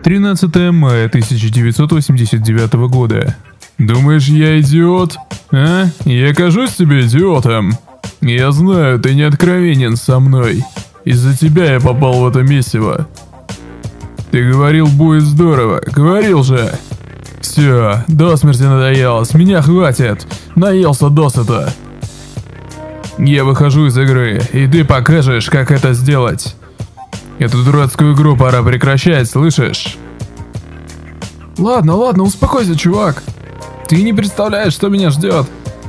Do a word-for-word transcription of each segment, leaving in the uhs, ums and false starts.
тринадцатое мая тысяча девятьсот восемьдесят девятого года. Думаешь, я идиот? А? Я кажусь тебе идиотом? Я знаю, ты не откровенен со мной. Из-за тебя я попал в это месиво. Ты говорил, будет здорово. Говорил же. Все, до смерти надоело, с меня хватит. Наелся досыта. Я выхожу из игры, и ты покажешь, как это сделать. Эту дурацкую игру пора прекращать, слышишь? Ладно, ладно, успокойся, чувак. Ты не представляешь, что меня ждет.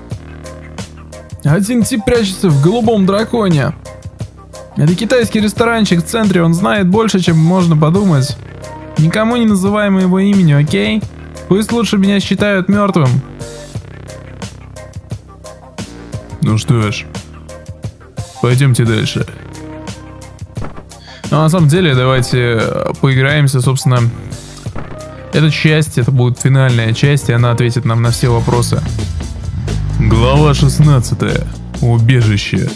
Один тип прячется в голубом драконе. Это китайский ресторанчик в центре, он знает больше, чем можно подумать. Никому не называй моего имени, окей? Пусть лучше меня считают мертвым. Ну что ж, пойдемте дальше. Ну, на самом деле, давайте поиграемся, собственно. Эта часть, это будет финальная часть, и она ответит нам на все вопросы. Глава шестнадцатая. Убежище.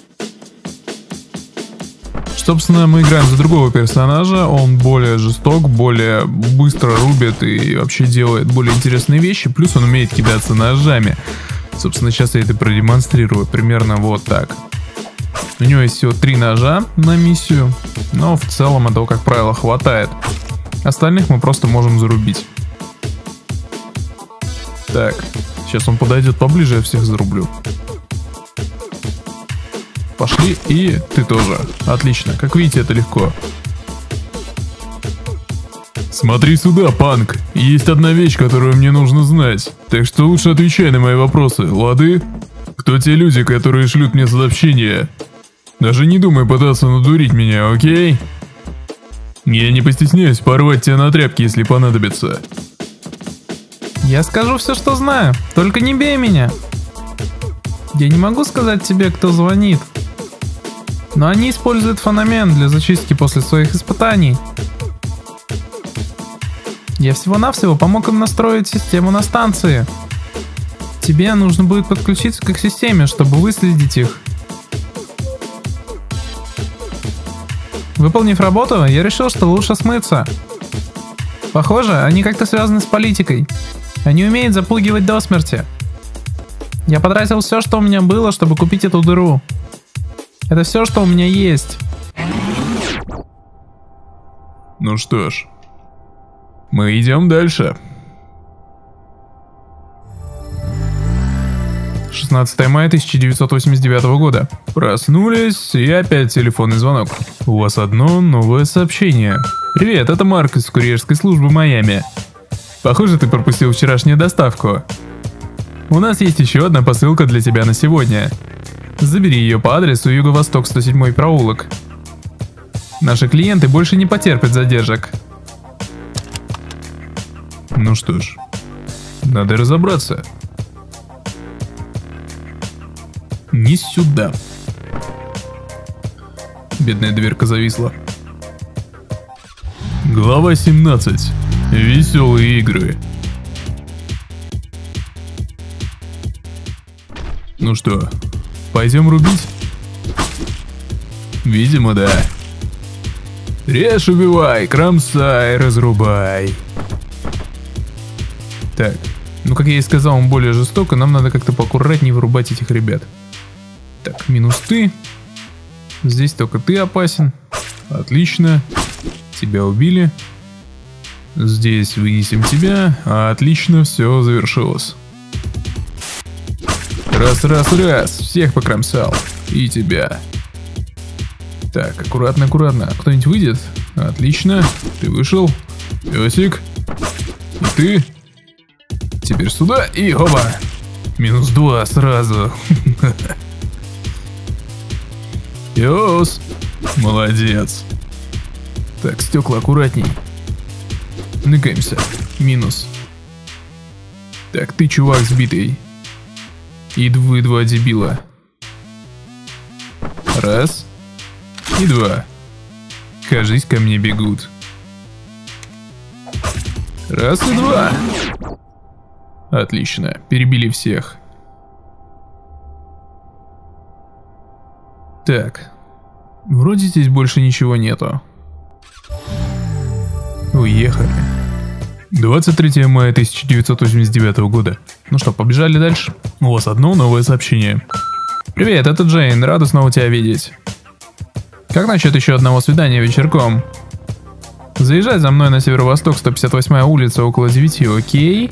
Собственно, мы играем за другого персонажа, он более жесток, более быстро рубит и вообще делает более интересные вещи, плюс он умеет кидаться ножами. Собственно, сейчас я это продемонстрирую, примерно вот так. У него есть всего три ножа на миссию, но в целом этого, как правило, хватает. Остальных мы просто можем зарубить. Так, сейчас он подойдет поближе, я всех зарублю. Пошли, и ты тоже. Отлично, как видите, это легко. Смотри сюда, панк. Есть одна вещь, которую мне нужно знать. Так что лучше отвечай на мои вопросы, лады? Кто те люди, которые шлют мне сообщения? Даже не думай пытаться надурить меня, окей? Я не постесняюсь порвать тебя на тряпки, если понадобится. Я скажу все, что знаю, только не бей меня. Я не могу сказать тебе, кто звонит. Но они используют феномен для зачистки после своих испытаний. Я всего-навсего помог им настроить систему на станции. Тебе нужно будет подключиться к их системе, чтобы выследить их. Выполнив работу, я решил, что лучше смыться. Похоже, они как-то связаны с политикой. Они умеют запугивать до смерти. Я потратил все, что у меня было, чтобы купить эту дыру. Это все, что у меня есть. Ну что ж, мы идем дальше. шестнадцатое мая тысяча девятьсот восемьдесят девятого года. Проснулись, и опять телефонный звонок. У вас одно новое сообщение. Привет, это Марк из курьерской службы Майами. Похоже, ты пропустил вчерашнюю доставку. У нас есть еще одна посылка для тебя на сегодня. Забери ее по адресу Юго-Восток сто седьмой проулок. Наши клиенты больше не потерпят задержек. Ну что ж, надо разобраться. Не сюда. Бедная дверка зависла. Глава семнадцать. Веселые игры. Ну что, пойдем рубить? Видимо, да. Режь, убивай, кромсай, разрубай. Так, ну как я и сказал, он более жесток, и нам надо как-то поаккуратнее вырубать этих ребят. Так, минус ты. Здесь только ты опасен. Отлично. Тебя убили. Здесь вынесем тебя. Отлично, все завершилось. Раз, раз, раз. Всех покромсал. И тебя. Так, аккуратно, аккуратно. Кто-нибудь выйдет? Отлично. Ты вышел. Песик. И ты. Теперь сюда. И оба. Минус два сразу. Пес. Молодец. Так, стекла аккуратней. Ныкаемся. Минус. Так, ты чувак сбитый. И вы два дебила. Раз. И два. Кажись, ко мне бегут. Раз и два. Отлично. Перебили всех. Так. Вроде здесь больше ничего нету. Уехали. двадцать третьего мая тысяча девятьсот восемьдесят девятого года. Ну что, побежали дальше? У вас одно новое сообщение. Привет, это Джейн, рада снова тебя видеть. Как насчет еще одного свидания вечерком? Заезжай за мной на северо-восток, сто пятьдесят восьмая улица, около девяти, окей?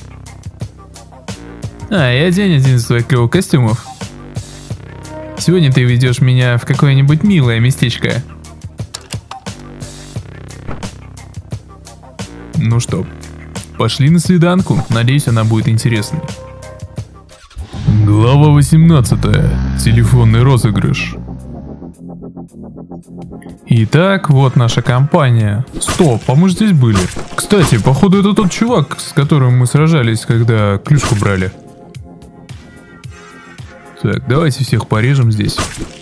А, и одень один из твоих клевых костюмов. Сегодня ты ведешь меня в какое-нибудь милое местечко. Ну что, пошли на свиданку, надеюсь, она будет интересной. Глава восемнадцатая. Телефонный розыгрыш. Итак, вот наша компания. Стоп, а мы же здесь были. Кстати, походу это тот чувак, с которым мы сражались, когда клюшку брали. Так, давайте всех порежем здесь.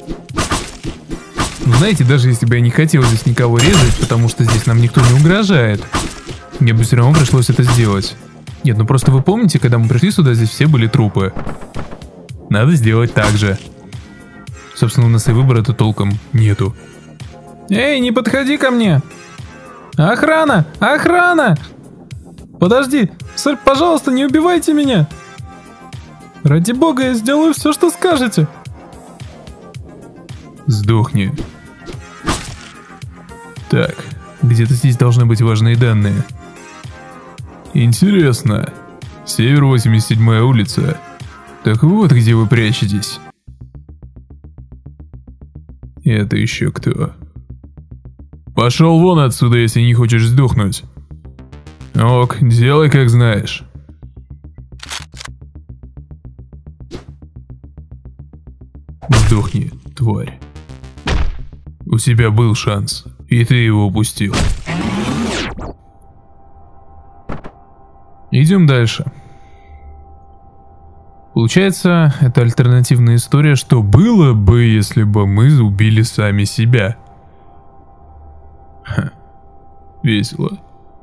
Ну, знаете, даже если бы я не хотел здесь никого резать, потому что здесь нам никто не угрожает, мне бы все равно пришлось это сделать. Нет, ну просто вы помните, когда мы пришли сюда, здесь все были трупы. Надо сделать так же. Собственно, у нас и выбора-то толком нету. Эй, не подходи ко мне! Охрана! Охрана! Подожди! Сэр, пожалуйста, не убивайте меня! Ради бога, я сделаю все, что скажете. Сдохни. Так, где-то здесь должны быть важные данные. Интересно. Север, восемьдесят седьмая улица. Так вот, где вы прячетесь. Это еще кто? Пошел вон отсюда, если не хочешь сдохнуть. Ок, делай как знаешь. Сдохни, тварь. У тебя был шанс, и ты его упустил. Идем дальше. Получается, это альтернативная история, что было бы, если бы мы убили сами себя. Ха. Весело.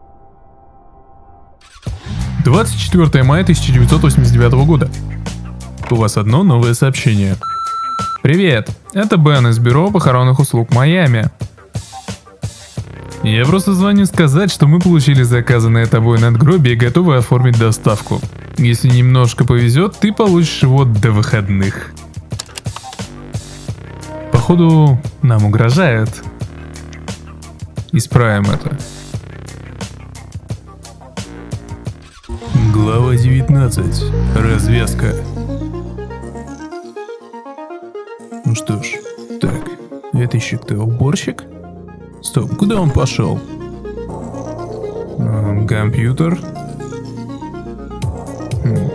двадцать четвёртого мая тысяча девятьсот восемьдесят девятого года. У вас одно новое сообщение. Привет, это Бен из бюро похоронных услуг Майами. Я просто звоню сказать, что мы получили заказанное тобой надгробие и готовы оформить доставку. Если немножко повезет, ты получишь его до выходных. Походу, нам угрожают. Исправим это. Глава девятнадцать. Развязка. Ну что ж, так, это еще кто? Уборщик? Стоп, куда он пошел? Эм, компьютер? Хм.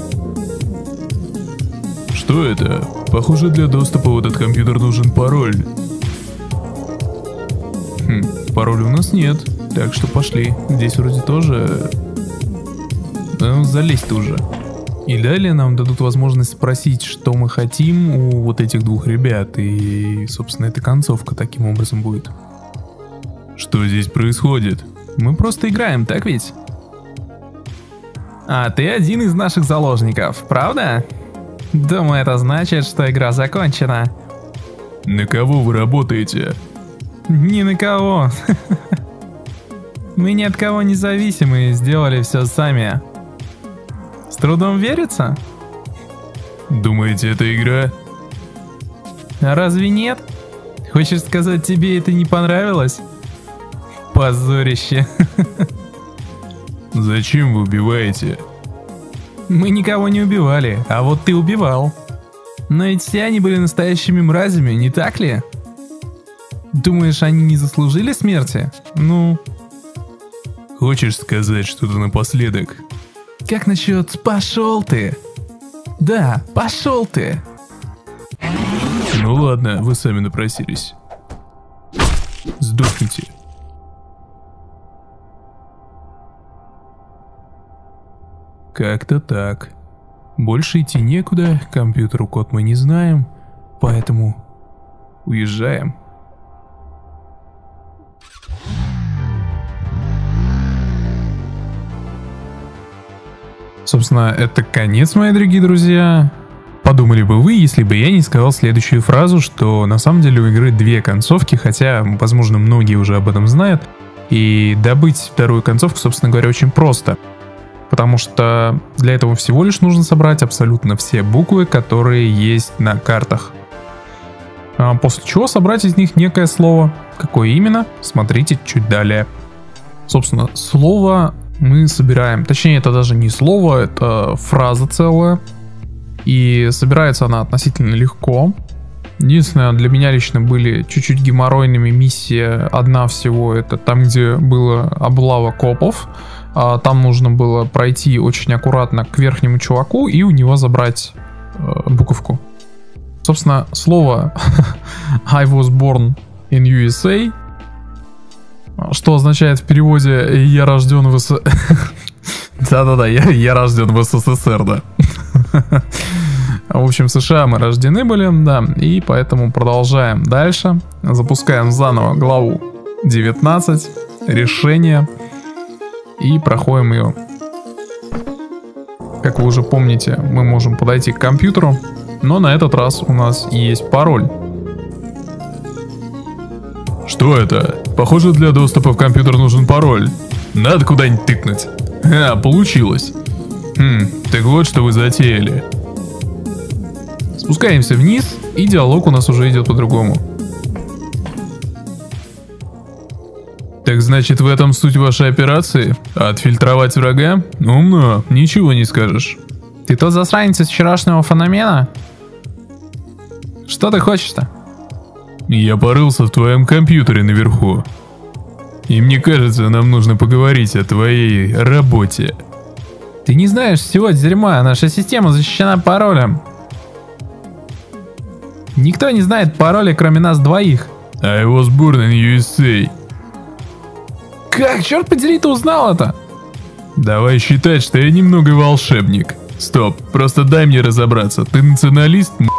Что это? Похоже, для доступа в этот компьютер нужен пароль. Хм, пароля у нас нет, так что пошли. Здесь вроде тоже... Ну, залезть уже. И далее нам дадут возможность спросить, что мы хотим у вот этих двух ребят. И, собственно, эта концовка таким образом будет. Что здесь происходит? Мы просто играем, так ведь? А ты один из наших заложников, правда? Думаю, это значит, что игра закончена. На кого вы работаете? Ни на кого. Мы ни от кого не зависимы и сделали все сами. С трудом верится? Думаете, это игра? А разве нет? Хочешь сказать, тебе это не понравилось? Позорище. Зачем вы убиваете? Мы никого не убивали, а вот ты убивал. Но ведь все они были настоящими мразями, не так ли? Думаешь, они не заслужили смерти? Ну... Хочешь сказать что-то напоследок? Как насчет «пошел ты»? Да, пошел ты. Ну ладно, вы сами напросились. Сдохните. Как-то так. Больше идти некуда, компьютеру код мы не знаем, поэтому уезжаем. Собственно, это конец, мои дорогие друзья. Подумали бы вы, если бы я не сказал следующую фразу, что на самом деле у игры две концовки, хотя, возможно, многие уже об этом знают. И добыть вторую концовку, собственно говоря, очень просто. Потому что для этого всего лишь нужно собрать абсолютно все буквы, которые есть на картах. А после чего собрать из них некое слово. Какое именно, смотрите чуть далее. Собственно, слово мы собираем. Точнее, это даже не слово, это фраза целая. И собирается она относительно легко. Единственное, для меня лично были чуть-чуть геморройными миссии. Одна всего, это там, где была облава копов. А там нужно было пройти очень аккуратно к верхнему чуваку и у него забрать э, буковку. Собственно, слово I was born in ю эс эй, что означает в переводе «я рожден в СССР». Да-да-да, я, я рожден в СССР, да. В общем, в США мы рождены были, да, и поэтому продолжаем дальше. Запускаем заново главу девятнадцать, решение, и проходим ее. Как вы уже помните, мы можем подойти к компьютеру, но на этот раз у нас есть пароль. Что это? Похоже, для доступа в компьютер нужен пароль. Надо куда-нибудь тыкнуть. А, получилось. Хм, так вот что вы затеяли. Спускаемся вниз, и диалог у нас уже идет по-другому. Так значит, в этом суть вашей операции? Отфильтровать врага? Умно, ничего не скажешь. Ты тот засранец из вчерашнего феномена? Что ты хочешь-то? Я порылся в твоем компьютере наверху. И мне кажется, нам нужно поговорить о твоей работе. Ты не знаешь всего дерьма, наша система защищена паролем. Никто не знает пароля, кроме нас двоих. I was born in ю эс эй. Как, черт подери, ты узнал это? Давай считать, что я немного волшебник. Стоп, просто дай мне разобраться. Ты националист, м***?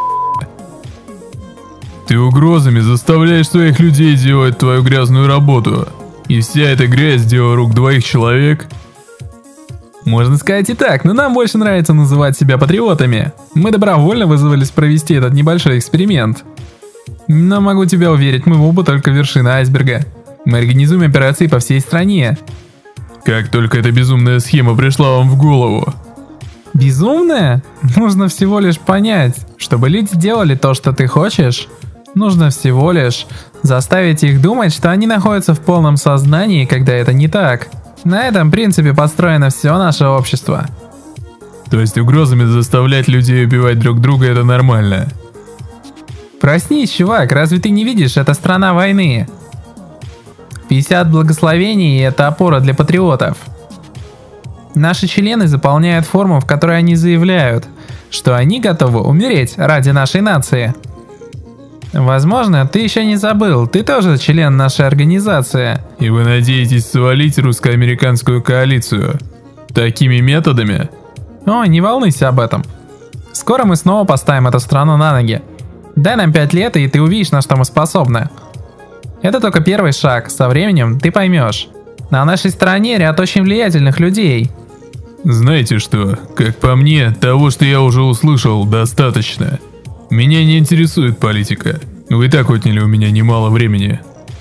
Ты угрозами заставляешь своих людей делать твою грязную работу. И вся эта грязь дело рук двоих человек? Можно сказать и так, но нам больше нравится называть себя патриотами. Мы добровольно вызвались провести этот небольшой эксперимент. Но могу тебя уверить, мы оба только вершина айсберга. Мы организуем операции по всей стране. Как только эта безумная схема пришла вам в голову? Безумная? Нужно всего лишь понять, чтобы люди делали то, что ты хочешь. Нужно всего лишь заставить их думать, что они находятся в полном сознании, когда это не так. На этом принципе построено все наше общество. То есть угрозами заставлять людей убивать друг друга — это нормально? Проснись, чувак, разве ты не видишь, это страна войны. пятьдесят благословений — это опора для патриотов. Наши члены заполняют форму, в которой они заявляют, что они готовы умереть ради нашей нации. Возможно, ты еще не забыл, ты тоже член нашей организации. И вы надеетесь свалить русско-американскую коалицию такими методами? О, не волнуйся об этом. Скоро мы снова поставим эту страну на ноги. Дай нам пять лет, и ты увидишь, на что мы способны. Это только первый шаг, со временем ты поймешь. На нашей стороне ряд очень влиятельных людей. Знаете что, как по мне, того, что я уже услышал, достаточно. Меня не интересует политика. Вы и так отняли у меня немало времени.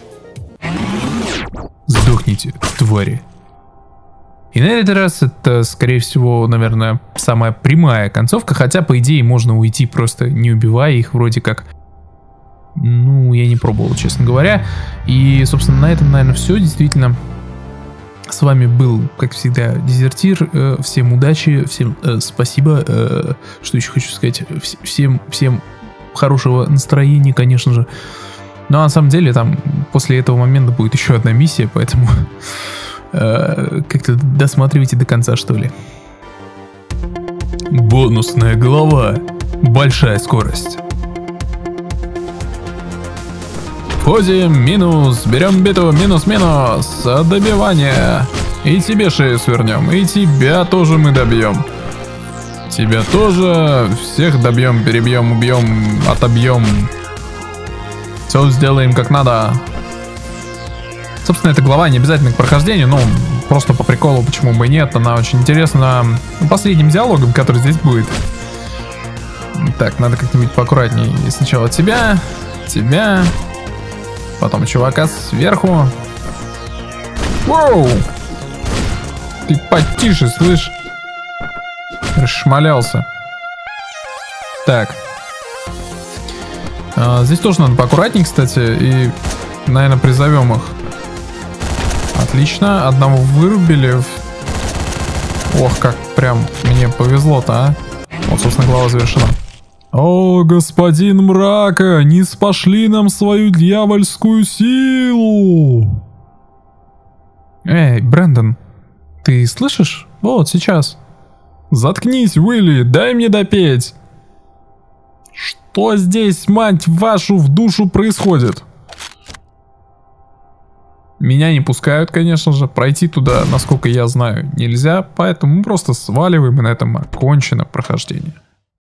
Сдохните, твари. И на этот раз это, скорее всего, наверное, самая прямая концовка, хотя, по идее, можно уйти, просто не убивая их, вроде как. Ну, я не пробовал, честно говоря. И, собственно, на этом, наверное, все. Действительно, с вами был, как всегда, Дезертир. Всем удачи, всем э, спасибо. Э, что еще хочу сказать? Всем, всем хорошего настроения, конечно же. Но на самом деле, там, после этого момента будет еще одна миссия, поэтому э, как-то досматривайте до конца, что ли. Бонусная глава. Большая скорость. Входим, минус, берем биту, минус-минус, добивание. И тебе шею свернем, и тебя тоже мы добьем. Тебя тоже, всех добьем, перебьем, убьем, отобьем. Все сделаем как надо. Собственно, эта глава не обязательно к прохождению, но просто по приколу, почему бы и нет. Она очень интересна последним диалогом, который здесь будет. Так, надо как-нибудь поаккуратнее. Сначала тебя, тебя... Потом чувака сверху. Воу! Ты потише, слышь? Расшмалялся. Так. А, здесь тоже надо поаккуратней, кстати, и, наверное, призовем их. Отлично, одного вырубили. Ох, как прям мне повезло-то, а. Вот, собственно, глава завершена. О, господин мрака, не спошли нам свою дьявольскую силу. Эй, Брэндон, ты слышишь? Вот, сейчас. Заткнись, Уилли, дай мне допеть. Что здесь, мать вашу, в душу происходит? Меня не пускают, конечно же, пройти туда, насколько я знаю, нельзя, поэтому мы просто сваливаем, и на этом окончено прохождение.